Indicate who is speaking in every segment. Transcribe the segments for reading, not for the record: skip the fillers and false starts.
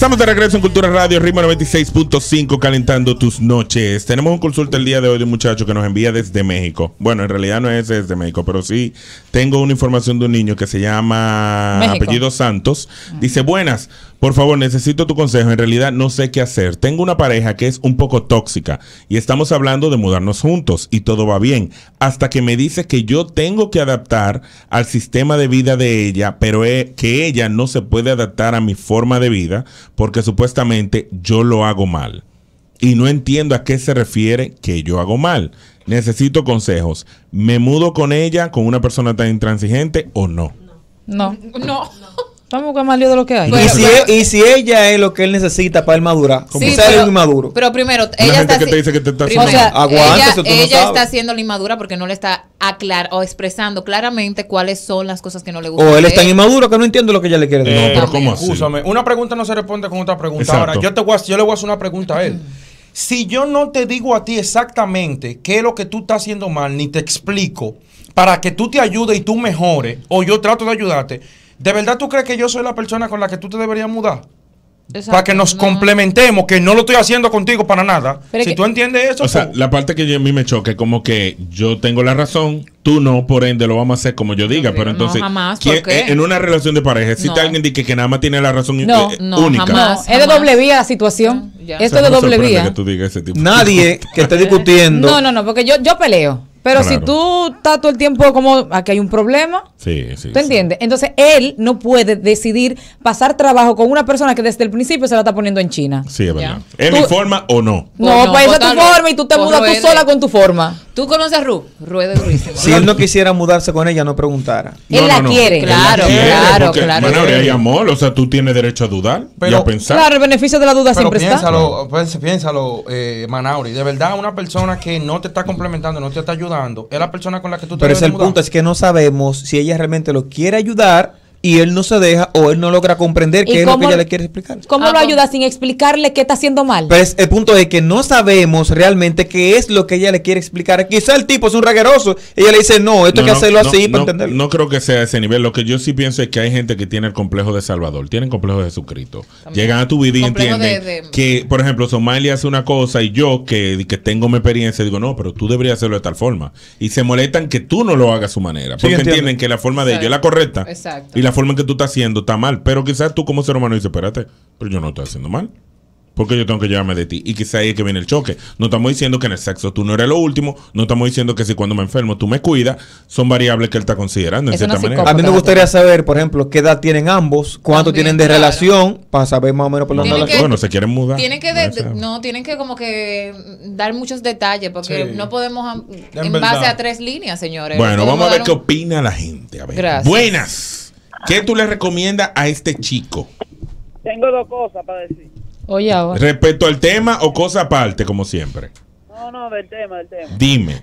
Speaker 1: Estamos de regreso en Cultura Radio, Ritmo 96.5, calentando tus noches. Tenemos un consulta el día de hoy de un muchacho que nos envía desde México. Bueno, en realidad no es desde México, pero sí tengo una información de un niño que se llama
Speaker 2: México.
Speaker 1: apellido Santos. Dice, buenas, por favor, necesito tu consejo. En realidad no sé qué hacer. Tengo una pareja que es un poco tóxica y estamos hablando de mudarnos juntos y todo va bien. Hasta que me dice que yo tengo que adaptar al sistema de vida de ella, pero que ella no se puede adaptar a mi forma de vida porque supuestamente yo lo hago mal. Y no entiendo a qué se refiere que yo hago mal. Necesito consejos. ¿Me mudo con ella, con una persona tan intransigente o no?
Speaker 2: No.
Speaker 3: No.
Speaker 2: Vamos a buscar más lío de lo que hay.
Speaker 4: Y si ella es lo que él necesita para él madurar, como
Speaker 3: Sí,
Speaker 4: sea él
Speaker 3: pero-
Speaker 4: es inmaduro.
Speaker 3: Pero primero,
Speaker 1: Una
Speaker 3: ella
Speaker 1: gente
Speaker 3: está
Speaker 1: que te dice que te está
Speaker 3: primero,
Speaker 1: haciendo
Speaker 2: mal.
Speaker 4: Aguántese, tú no
Speaker 3: ella
Speaker 4: sabes.
Speaker 3: está haciendo la inmadura porque no le está o expresando claramente cuáles son las cosas que no le gustan.
Speaker 4: O él
Speaker 3: de
Speaker 4: es tan inmaduro que no entiende lo que ella le quiere decir.
Speaker 1: No, pero ¿cómo así?
Speaker 5: Escúchame, una pregunta no se responde con otra pregunta.
Speaker 1: Exacto.
Speaker 5: Ahora, yo le voy a hacer una pregunta a él. Si yo no te digo a ti exactamente qué es lo que tú estás haciendo mal, ni te explico, para que tú te ayudes y tú mejores, o yo trato de ayudarte, ¿de verdad tú crees que yo soy la persona con la que tú te deberías mudar?
Speaker 3: Exacto,
Speaker 5: Para que nos
Speaker 3: no.
Speaker 5: complementemos, que no lo estoy haciendo contigo para nada.
Speaker 2: Pero
Speaker 5: Si
Speaker 2: que-
Speaker 5: tú entiendes eso,
Speaker 1: O sea,
Speaker 5: pues,
Speaker 1: la parte que a mí me choca es como que yo tengo la razón, tú no, por ende lo vamos a hacer como yo diga.
Speaker 3: No,
Speaker 1: pero
Speaker 3: no,
Speaker 1: entonces,
Speaker 3: jamás,
Speaker 1: ¿quién-
Speaker 3: ¿por qué?
Speaker 1: en una relación de pareja, existe
Speaker 3: No.
Speaker 1: alguien que nada más tiene la razón
Speaker 2: No,
Speaker 3: no,
Speaker 1: única?
Speaker 3: jamás.
Speaker 2: No, es de doble vía la situación.
Speaker 3: Ya.
Speaker 1: O
Speaker 2: Esto
Speaker 1: sea,
Speaker 2: es de
Speaker 1: no me
Speaker 2: doble
Speaker 1: sorprende
Speaker 2: vía.
Speaker 1: que tú digas ese tipo.
Speaker 4: Nadie que esté discutiendo.
Speaker 2: No, porque yo peleo. Pero
Speaker 1: Claro.
Speaker 2: si tú estás todo el tiempo como aquí hay un problema,
Speaker 1: Sí, sí.
Speaker 2: ¿tú entiendes? Entonces él no puede decidir pasar trabajo con una persona que desde el principio se la está poniendo en China.
Speaker 1: Sí, es verdad.
Speaker 3: Ya.
Speaker 1: ¿Es
Speaker 2: Tú-
Speaker 1: mi forma o no?
Speaker 2: No,
Speaker 3: no,
Speaker 2: pues esa es tu
Speaker 3: bótalo.
Speaker 2: forma y tú te
Speaker 3: Pues
Speaker 2: mudas tú
Speaker 3: ruede.
Speaker 2: sola con tu forma.
Speaker 3: ¿Tú conoces a Ru? Ruede durísimo.
Speaker 4: Si él no quisiera mudarse con ella, no preguntara.
Speaker 2: Él la quiere.
Speaker 1: Él
Speaker 3: Claro,
Speaker 1: la quiere,
Speaker 3: claro,
Speaker 1: porque,
Speaker 3: claro.
Speaker 1: Manauri, hay amor, o sea, tú tienes derecho a dudar y
Speaker 5: Pero-
Speaker 1: a pensar.
Speaker 2: Claro, el beneficio de la duda
Speaker 5: pero
Speaker 2: siempre
Speaker 5: piénsalo, piénsalo, Manauri. De verdad, una persona que no te está complementando, no te está ayudando, es la persona con la que tú te
Speaker 4: Pero
Speaker 5: debes
Speaker 4: ese es el
Speaker 5: mudar.
Speaker 4: punto, es que no sabemos si ella realmente lo quiere ayudar y él no se deja o él no logra comprender
Speaker 2: ¿Y
Speaker 4: qué es lo que
Speaker 2: cómo-
Speaker 4: ella le quiere explicar.
Speaker 2: está. ¿Cómo
Speaker 3: Ah,
Speaker 2: lo
Speaker 3: pues.
Speaker 2: ayuda sin explicarle qué está haciendo mal?
Speaker 4: Pero el punto es que no sabemos realmente qué es lo que ella le quiere explicar. Quizá el tipo es un regueroso y ella le dice, no, esto hay que hacerlo así para entenderlo.
Speaker 1: No creo que sea a ese nivel. Lo que yo sí pienso es que hay gente que tiene el complejo de Salvador, tienen complejo de Jesucristo. Llegan a tu vida y
Speaker 3: Complejo
Speaker 1: entienden
Speaker 3: de-
Speaker 1: que, por ejemplo, Somalia hace una cosa y yo, que tengo mi experiencia, digo, no, pero tú deberías hacerlo de tal forma. Y se molestan que tú no lo hagas a su manera.
Speaker 4: Sí,
Speaker 1: Porque
Speaker 4: entiendo.
Speaker 1: entienden que la forma de ellos es la
Speaker 3: Exacto.
Speaker 1: correcta.
Speaker 3: Exacto.
Speaker 1: Y la forma en que tú estás haciendo está mal. Pero quizás tú como ser humano dices, espérate, pero yo no estoy haciendo mal. Porque yo tengo que llevarme de ti. Y quizá ahí es que viene el choque. No estamos diciendo que en el sexo tú no eres lo último. No estamos diciendo que si cuando me enfermo tú me cuidas. Son variables que él está considerando en
Speaker 2: Es una
Speaker 1: cierta manera.
Speaker 4: A mí me gustaría saber, por ejemplo, qué edad tienen ambos, cuánto
Speaker 3: También,
Speaker 4: tienen de
Speaker 3: claro.
Speaker 4: relación, para saber más o menos por dónde
Speaker 3: Tienen
Speaker 4: la
Speaker 3: que-
Speaker 4: cosa.
Speaker 1: Bueno, se quieren mudar.
Speaker 3: Tienen que,
Speaker 1: No sé.
Speaker 3: tienen que como que dar muchos detalles porque
Speaker 5: Sí.
Speaker 3: no podemos en
Speaker 5: verdad.
Speaker 3: base a 3 líneas, señores.
Speaker 1: Bueno,
Speaker 3: No
Speaker 1: vamos a ver
Speaker 3: podemos
Speaker 1: qué
Speaker 3: dar un-
Speaker 1: opina la gente. A ver.
Speaker 3: Gracias.
Speaker 1: Buenas. ¿Qué tú le recomiendas a este chico?
Speaker 6: Tengo dos cosas para decir.
Speaker 2: Oye, ahora.
Speaker 1: Respecto al tema o cosa aparte, como siempre.
Speaker 6: No, del tema.
Speaker 1: Dime.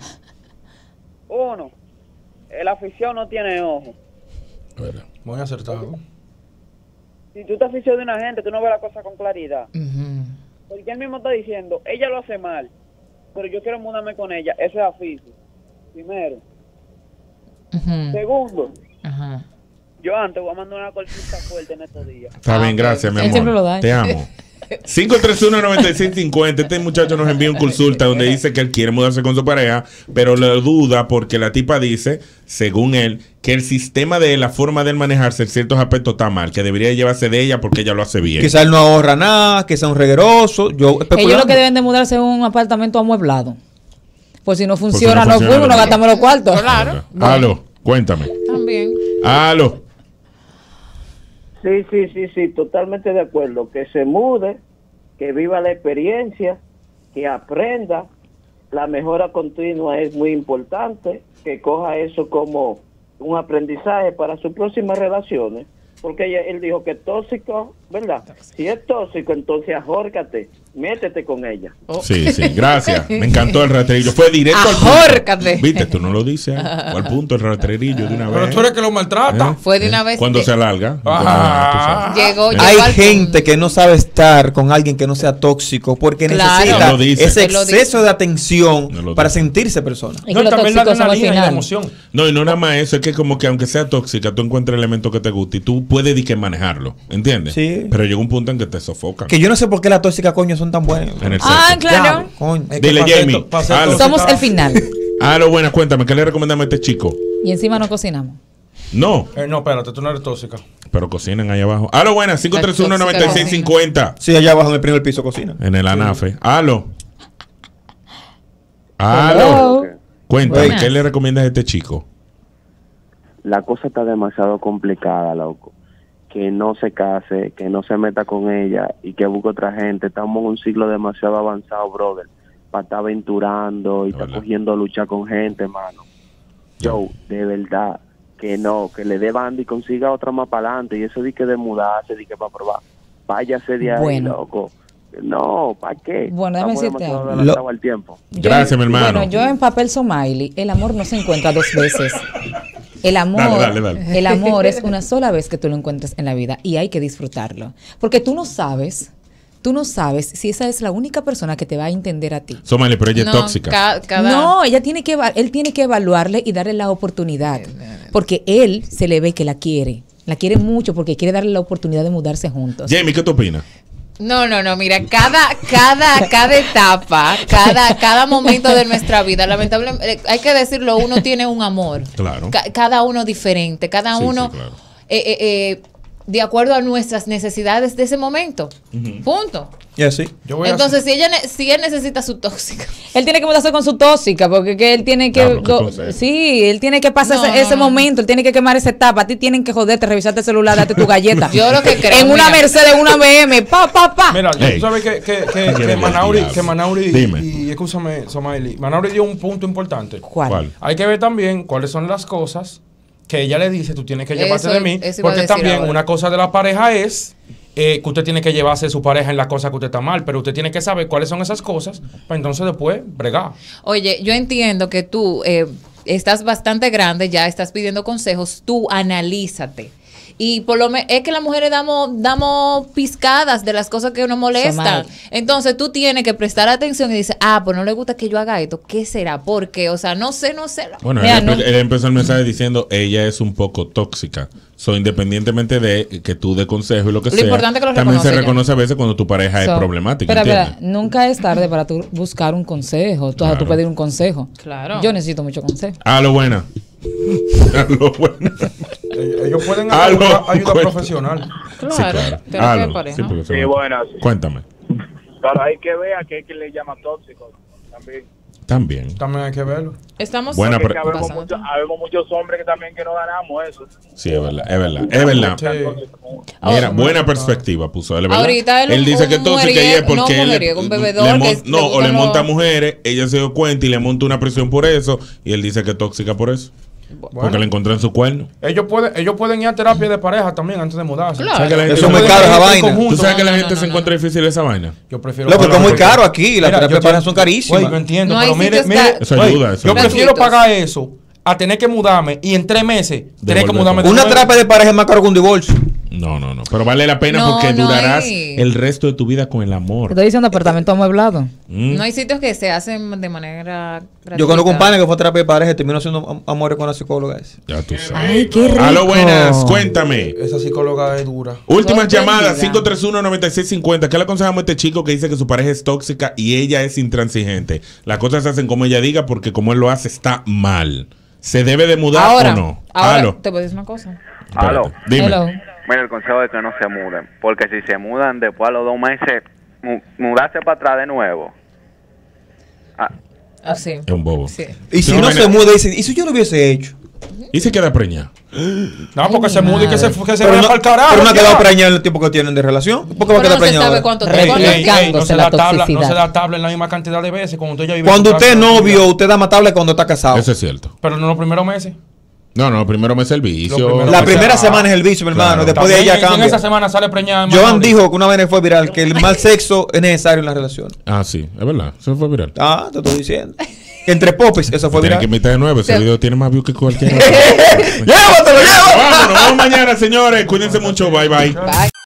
Speaker 6: Uno, la afición no tiene ojo.
Speaker 1: A ver.
Speaker 5: Muy acertado.
Speaker 6: Si tú te aficionas de una gente, tú no ves la cosa con claridad.
Speaker 3: Ujú.
Speaker 6: Porque él mismo está diciendo, ella lo hace mal, pero yo quiero mudarme con ella. Eso es aficio. Primero.
Speaker 3: Ujú.
Speaker 6: Segundo,
Speaker 3: Ajá.
Speaker 6: yo antes voy a mandar una cortita fuerte en estos días.
Speaker 1: Está bien,
Speaker 3: ok.
Speaker 1: gracias, mi
Speaker 2: Él
Speaker 1: amor.
Speaker 2: siempre lo da, ¿eh?
Speaker 1: Te amo. 531-9650. Este muchacho nos envía un consulta donde dice que él quiere mudarse con su pareja, pero lo duda porque la tipa dice, según él, que el sistema de él, la forma de él manejarse en ciertos aspectos está mal, que debería llevarse de ella porque ella lo hace bien.
Speaker 4: Quizá él no ahorra nada, que sea un regueroso. Yo
Speaker 2: Ellos
Speaker 4: especulando.
Speaker 2: lo que deben de mudarse es un apartamento amueblado. Pues si no funciona,
Speaker 1: no
Speaker 2: no
Speaker 1: funciona,
Speaker 2: fuimos, no
Speaker 1: no.
Speaker 2: gastamos los cuartos.
Speaker 3: Claro.
Speaker 1: Aló, cuéntame.
Speaker 3: También.
Speaker 1: Aló.
Speaker 6: Sí, totalmente de acuerdo. Que se mude, que viva la experiencia, que aprenda. La mejora continua es muy importante, que coja eso como un aprendizaje para sus próximas relaciones. Porque él dijo que tóxico, ¿verdad? Si es tóxico, entonces ahórcate. métete con ella.
Speaker 1: Sí, sí, gracias. Me encantó el rastrerillo. Fue directo al
Speaker 3: Ahórcate.
Speaker 1: punto. Viste, tú no lo dices. Al punto el rastrerillo de una vez.
Speaker 5: Pero tú eres que lo maltrata.
Speaker 3: Fue de una vez.
Speaker 1: Cuando se alarga.
Speaker 5: Ah.
Speaker 3: Llegó
Speaker 4: Hay
Speaker 3: al
Speaker 4: gente que no sabe estar con alguien que no sea tóxico porque
Speaker 3: Claro.
Speaker 1: No
Speaker 4: necesita
Speaker 1: lo dice.
Speaker 4: ese
Speaker 3: No lo dice.
Speaker 4: exceso de atención
Speaker 1: No lo
Speaker 4: para
Speaker 1: dice.
Speaker 4: sentirse persona.
Speaker 2: Es
Speaker 5: No,
Speaker 2: que los
Speaker 5: también la
Speaker 2: tóxicos son al
Speaker 5: adrenalina y la
Speaker 2: final.
Speaker 5: emoción.
Speaker 1: No, y no nada más eso, es que como que aunque sea tóxica, tú encuentras elementos que te gusten y tú puedes di que manejarlo, ¿entiendes?
Speaker 4: Sí.
Speaker 1: Pero llega un punto en que te sofocan.
Speaker 4: Que yo no sé por qué las tóxicas, coño, son tan buenas.
Speaker 1: En el
Speaker 2: Ah,
Speaker 1: sexo.
Speaker 2: claro.
Speaker 4: Coño.
Speaker 5: Es que
Speaker 1: Dile,
Speaker 5: para ser
Speaker 1: Jamie.
Speaker 5: to- para ser
Speaker 1: Halo.
Speaker 5: tóxica-
Speaker 2: Somos el final.
Speaker 1: Lo buena, cuéntame, ¿qué le recomendamos a este chico?
Speaker 2: Y encima no cocinamos.
Speaker 1: No,
Speaker 5: No, espérate, tú no eres tóxica.
Speaker 1: pero cocinan ahí abajo. Buena, 531-9650
Speaker 4: Sí, allá abajo en el primer piso cocina.
Speaker 1: en el ANAFE.
Speaker 2: Hello.
Speaker 1: Cuéntame,
Speaker 2: Buenas.
Speaker 1: ¿qué le recomiendas a este chico?
Speaker 7: La cosa está demasiado complicada, loco. Que no se case, que no se meta con ella y que busque otra gente. Estamos en un siglo demasiado avanzado, brother, para estar aventurando y
Speaker 1: Es
Speaker 7: estar
Speaker 1: verdad.
Speaker 7: cogiendo lucha con gente, mano. Yo, de verdad, que no, que le dé banda y consiga otra más para adelante. Y eso de que de mudarse, de que para probar. Váyase de ahí,
Speaker 2: Bueno.
Speaker 7: loco. No, ¿para qué?
Speaker 2: Bueno, déjame
Speaker 7: Estamos
Speaker 2: decirte
Speaker 7: demasiado
Speaker 2: algo.
Speaker 7: adelantados al tiempo.
Speaker 1: Gracias, mi hermano.
Speaker 2: Bueno, yo en papel Somaili, el amor no se encuentra dos veces. El amor,
Speaker 1: Dale.
Speaker 2: el amor es una sola vez que tú lo encuentras en la vida y hay que disfrutarlo. Porque tú no sabes si esa es la única persona que te va a entender a ti.
Speaker 1: Somali, pero ella es tóxica.
Speaker 2: No, él tiene que evaluarle y darle la oportunidad. Porque él se le ve que la quiere mucho porque quiere darle la oportunidad de mudarse juntos.
Speaker 1: Jamie, ¿qué tú opinas?
Speaker 3: No, mira, cada etapa, cada momento de nuestra vida, lamentablemente, hay que decirlo, uno tiene un amor.
Speaker 1: Claro.
Speaker 3: Cada uno diferente, cada
Speaker 1: Sí,
Speaker 3: uno
Speaker 1: sí, claro.
Speaker 3: de acuerdo a nuestras necesidades de ese momento. Punto.
Speaker 4: Y así.
Speaker 5: Yo voy a
Speaker 3: Entonces, si él necesita su tóxica.
Speaker 2: Él tiene que mudarse con su tóxica, porque que él tiene que...
Speaker 1: Diablo, qué consejo.
Speaker 2: sí, él tiene que pasar
Speaker 3: No,
Speaker 2: ese
Speaker 3: no.
Speaker 2: momento, él tiene que quemar esa etapa. A ti tienen que joderte, revisarte el celular, darte tu galleta.
Speaker 3: Yo lo que creo,
Speaker 2: En una
Speaker 3: mira.
Speaker 2: Mercedes, en una BM, pa.
Speaker 5: Mira,
Speaker 1: Ey.
Speaker 5: tú sabes que
Speaker 1: quieres
Speaker 5: Manauri,
Speaker 1: decir?
Speaker 5: que Manauri
Speaker 1: Dime.
Speaker 5: y escúchame, Somaili, Manauri dio un punto importante.
Speaker 2: ¿Cuál?
Speaker 5: Hay que ver también cuáles son las cosas que ella le dice, tú tienes que llevarte
Speaker 3: Eso-
Speaker 5: de mí,
Speaker 3: eso iba a
Speaker 5: porque
Speaker 3: decir
Speaker 5: también
Speaker 3: ahora.
Speaker 5: una cosa de la pareja es que usted tiene que llevarse a su pareja en las cosas que usted está mal, pero usted tiene que saber cuáles son esas cosas para entonces después bregar.
Speaker 3: Oye, yo entiendo que tú estás bastante grande, ya estás pidiendo consejos, tú analízate. Y por lo menos es que las mujeres damos piscadas de las cosas que nos molestan.
Speaker 2: Somali.
Speaker 3: Entonces tú tienes que prestar atención y dices, pues no le gusta que yo haga esto. ¿Qué será? ¿Por qué? O sea, no sé.
Speaker 1: Bueno,
Speaker 2: Mira,
Speaker 1: él empezó el mensaje diciendo, ella es un poco tóxica. Independientemente de que tú dé consejo y lo que
Speaker 3: Lo
Speaker 1: sea,
Speaker 3: importante es que lo
Speaker 1: también se
Speaker 3: reconoce ella.
Speaker 1: reconoce a veces cuando tu pareja es problemática,
Speaker 2: Pero,
Speaker 1: ¿entiendes?
Speaker 2: nunca es tarde para tú buscar un consejo, tú
Speaker 1: Claro.
Speaker 2: pedir un consejo.
Speaker 3: Claro.
Speaker 2: Yo necesito mucho consejo.
Speaker 1: Lo buena. Lo buena.
Speaker 5: Ellos pueden
Speaker 1: Algo,
Speaker 5: ayuda
Speaker 1: cuenta.
Speaker 5: profesional.
Speaker 3: Claro.
Speaker 1: Sí, claro.
Speaker 3: Terapia de
Speaker 1: Sí,
Speaker 3: pareja.
Speaker 1: porque
Speaker 6: Sí, buenas.
Speaker 1: Cuéntame.
Speaker 6: Pero hay que ver a qué le llama tóxico también.
Speaker 1: También.
Speaker 5: También hay que verlo.
Speaker 3: Estamos
Speaker 1: Buena
Speaker 6: Porque
Speaker 1: pre-
Speaker 6: habemos
Speaker 3: pasando.
Speaker 6: muchos hombres que también que no ganamos eso.
Speaker 1: Sí, es verdad, es verdad. Es verdad.
Speaker 5: Sí.
Speaker 1: Mira, buena perspectiva puso él, ¿verdad?
Speaker 3: Ahorita él
Speaker 1: dice
Speaker 3: un
Speaker 1: que tóxica y es
Speaker 3: mujeriego- no,
Speaker 1: porque él
Speaker 3: mujeriego, un bebedor que le
Speaker 1: o le
Speaker 3: gustan
Speaker 1: monta
Speaker 3: los-
Speaker 1: mujeres, ella se dio cuenta y le monta una presión por eso y él dice que es tóxica por eso. Porque le encontró en su cuerno.
Speaker 5: Ellos pueden ir a terapia de pareja también antes de mudarse.
Speaker 3: Claro.
Speaker 1: ¿Sabes que la gente
Speaker 4: Eso es muy
Speaker 5: pueden
Speaker 4: caro
Speaker 5: ir
Speaker 4: esa
Speaker 5: en
Speaker 4: vaina.
Speaker 5: conjunto.
Speaker 1: ¿Tú sabes que la
Speaker 3: No,
Speaker 1: gente
Speaker 3: no,
Speaker 1: se
Speaker 3: no,
Speaker 1: encuentra difícil esa vaina?
Speaker 5: Yo prefiero
Speaker 4: Loco,
Speaker 5: pagar
Speaker 4: está muy
Speaker 5: porque-
Speaker 4: caro aquí, las
Speaker 5: Mira,
Speaker 4: terapias
Speaker 5: yo
Speaker 4: de pareja
Speaker 5: te-
Speaker 4: son carísimas.
Speaker 5: Oye, yo entiendo,
Speaker 3: No
Speaker 5: pero
Speaker 3: hay
Speaker 5: mire,
Speaker 3: sitios
Speaker 5: mire,
Speaker 3: que-
Speaker 1: Eso
Speaker 5: oye,
Speaker 1: ayuda, eso
Speaker 5: yo
Speaker 1: ayuda.
Speaker 5: prefiero
Speaker 3: Gratuitos.
Speaker 5: pagar eso a tener que mudarme y en 3 meses tener que
Speaker 1: Devolver
Speaker 5: mudarme
Speaker 1: todo.
Speaker 5: de
Speaker 4: Una
Speaker 5: nuevo.
Speaker 4: terapia de pareja es más caro que un divorcio.
Speaker 1: No. Pero vale la pena
Speaker 3: No,
Speaker 1: porque
Speaker 3: no
Speaker 1: durarás
Speaker 3: hay.
Speaker 1: el resto de tu vida con el amor.
Speaker 2: Estoy diciendo apartamento amueblado.
Speaker 3: No hay sitios que se hacen de manera gratuita.
Speaker 4: Yo conozco un pana que fue a terapia de pareja y terminó haciendo amores con la psicóloga esa.
Speaker 1: Ya tú sabes.
Speaker 2: Ay, qué rico.
Speaker 1: Aló, buenas, cuéntame.
Speaker 5: Esa psicóloga es dura.
Speaker 1: Últimas
Speaker 3: Dios
Speaker 1: llamadas,
Speaker 3: bendiga.
Speaker 1: 531-9650. ¿Qué le aconsejamos a este chico que dice que su pareja es tóxica y ella es intransigente? Las cosas se hacen como ella diga porque como él lo hace está mal. ¿Se debe de mudar
Speaker 3: Ahora,
Speaker 1: o no?
Speaker 3: ahora
Speaker 1: Aló.
Speaker 3: te voy a decir una cosa.
Speaker 1: Espérate,
Speaker 7: Aló.
Speaker 1: Dime.
Speaker 2: Hello.
Speaker 7: Mira, el consejo es que no se muden, porque si se mudan después a los 2 meses, mudarse para atrás de nuevo.
Speaker 3: Sí.
Speaker 1: Es un bobo.
Speaker 3: Sí.
Speaker 4: Y si
Speaker 1: No,
Speaker 4: no
Speaker 1: vaina-
Speaker 4: se muda, dice, ¿y si yo lo hubiese hecho?
Speaker 1: Y se queda preñada.
Speaker 5: No, porque se mude y que se
Speaker 4: Pero
Speaker 5: vaya
Speaker 4: no,
Speaker 5: para el carajo.
Speaker 4: pero no ha
Speaker 5: ya.
Speaker 4: quedado preñado en el tiempo que tienen de relación. ¿Por qué va a
Speaker 3: Pero
Speaker 4: quedar
Speaker 3: no se
Speaker 4: preñado
Speaker 3: sabe
Speaker 4: ahora?
Speaker 3: cuánto
Speaker 2: Ey,
Speaker 3: tiempo.
Speaker 2: ey,
Speaker 5: No
Speaker 2: Buscándose
Speaker 5: se
Speaker 2: la
Speaker 5: da tabla, no
Speaker 2: toxicidad.
Speaker 5: se da tabla en la misma cantidad de veces cuando usted ya vive
Speaker 4: Cuando
Speaker 5: en su
Speaker 4: usted es
Speaker 5: casa.
Speaker 4: novio, usted da más tabla que cuando está casado.
Speaker 1: Eso es cierto.
Speaker 5: Pero no los primeros meses.
Speaker 1: No, primero mes el vicio.
Speaker 4: La primera semana es el vicio, mi hermano.
Speaker 1: Claro.
Speaker 4: Después de ahí ya cambia.
Speaker 5: En esa semana sale preñada.
Speaker 4: Joan dijo que una vez fue viral que el mal sexo es necesario en la relación.
Speaker 1: Ah, sí, es verdad. Eso fue viral.
Speaker 4: Ah, te estoy diciendo. Que entre popis, eso fue
Speaker 1: Tienen
Speaker 4: viral.
Speaker 1: que invitar de nuevo. Ese video tiene más views que cualquier otro.
Speaker 4: ¡Llévatelo, llévatelo!
Speaker 1: Vámonos, vamos mañana, señores. Cuídense mucho. Bye, bye.
Speaker 3: Bye.